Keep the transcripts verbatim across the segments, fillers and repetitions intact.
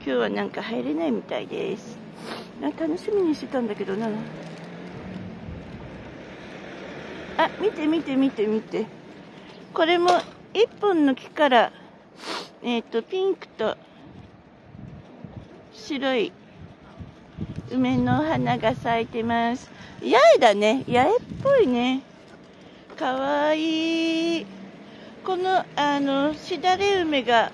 日はなんか入れないみたいです。楽しみにしてたんだけどな。あ、見て見て見て見て。これも一本の木から、えっと、ピンクと白い梅の花が咲いてます。八重だね。八重っぽいね。かわいい。この、あの、しだれ梅が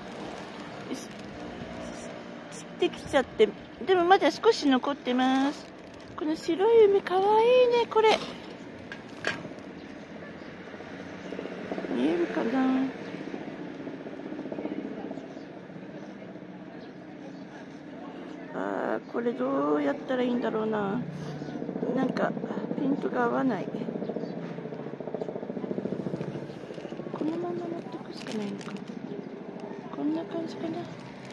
散ってきちゃって、でもまだ少し残ってます。この白い梅かわいいね、これ。見えるかな。あー、これどうやったらいいんだろうな。なんかピントが合わない。このまま持ってくしかないのかな。こんな感じかな。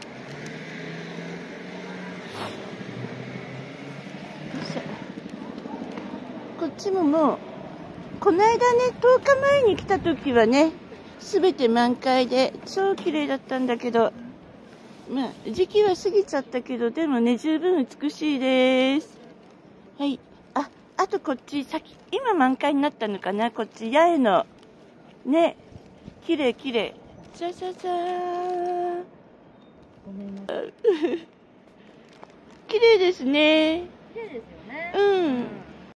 こっちももう、この間ね、とおかまえに来た時はね、すべて満開で超綺麗だったんだけど、まあ時期は過ぎちゃったけど、でもね、十分美しいです。はい。あ、あとこっち、先、今満開になったのかな、こっち、八重の。ね、綺麗綺麗。じゃじゃじゃーん。ごめんなさい。綺麗ですね。 綺麗ですよね。 うん。